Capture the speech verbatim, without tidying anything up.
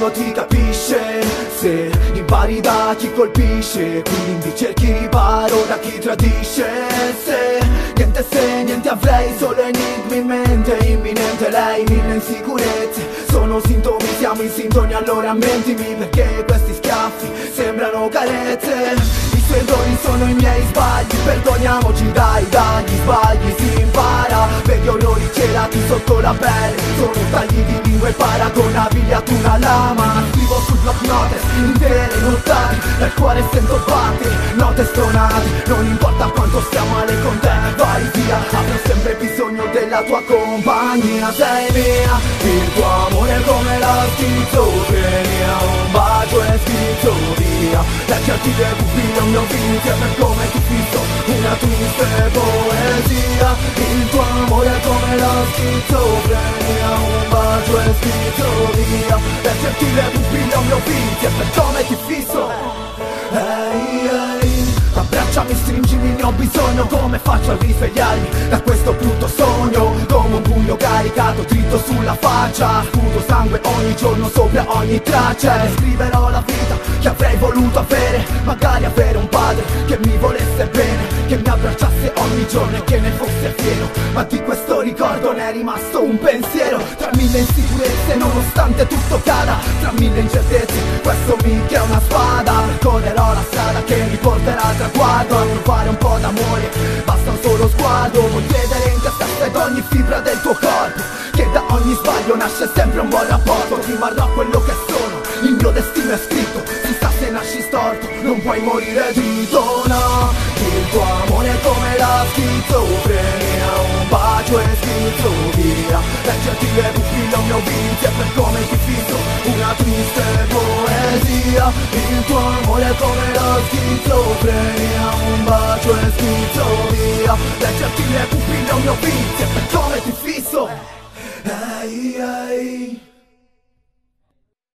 nessuno ti capisce se impari da chi colpisce, quindi cerchi riparo da chi tradisce. Se niente se niente avrei, solo enigmi in mente, imminente lei, mille insicurezze sono sintomi, siamo in sintonia, allora mentimi perché questi schiaffi sembrano carezze. I suoi errori sono i miei sbagli, perdoniamoci dai, dagli sbagli si impara. Vedi orrori celati sotto la pelle, sono tagli di lingua paragonabili ad una lama. Scrivo sul block note intere nottate, dal cuore sento battere note stonate. Non importa quanto stia male con te, vai via, avrò sempre bisogno della tua compagnia. Sei mia, il tuo amore è come la schizofrenia, un bacio e schizzo via. Lasciati le pupille un mio vizio, per come ti fisso una triste poesia. Il tuo amore è come la schizofrenia, un bacio e schizzo via. Lasciati le pupille un mio vizio, per come ti fisso. Ehi, ehi, abbracciami, stringimi, ne ho bisogno. Come faccio a risvegliarmi da questo brutto sogno? Come un pugno caricato dritto sulla faccia, sputo sangue ogni giorno sopra ogni traccia. E scriverò la vita che avrei voluto avere, magari avere un padre che mi volesse bene, che mi abbracciasse ogni giorno e che ne fosse fiero. Ma di questo ricordo ne è rimasto un pensiero. Tra mille insicurezze nonostante tutto cada, tra mille incertezze questo mic è una spada. Percorrerò la strada che mi porterà al traguardo, a trovare un po' d'amore, basta un solo sguardo. Vuoi credere in te stessa ed ogni fibra del tuo corpo, che da ogni sbaglio nasce sempre un buon rapporto. Rimarrò quello che sono, il mio destino è scritto. Si sa se nasci storto, non puoi morire dritto, no. Il tuo amore è come la schizofrenia, un bacio e schizzo via. Lasciati le pupille un mio vizio, per come ti fisso una triste poesia. Il tuo amore è come la schizofrenia, un bacio e schizzo via. Lasciati le pupille un mio vizio, per come ti fisso. Ehi, ehi.